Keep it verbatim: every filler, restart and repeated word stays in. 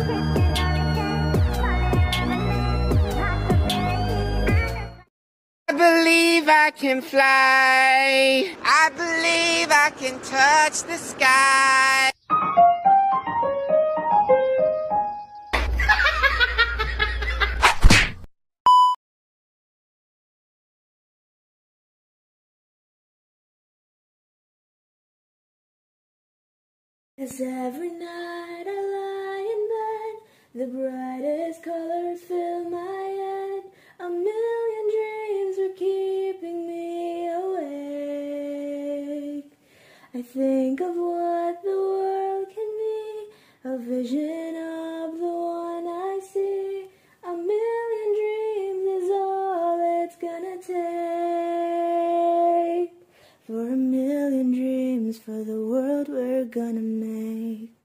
I believe I can fly. I believe I can touch the sky. As every night I lie in bed, the brightest colors fill my head. A million dreams were keeping me awake. I think of what the world can be, a vision of the one I see. A million dreams is all it's gonna take. For a million dreams, for the world we're gonna make.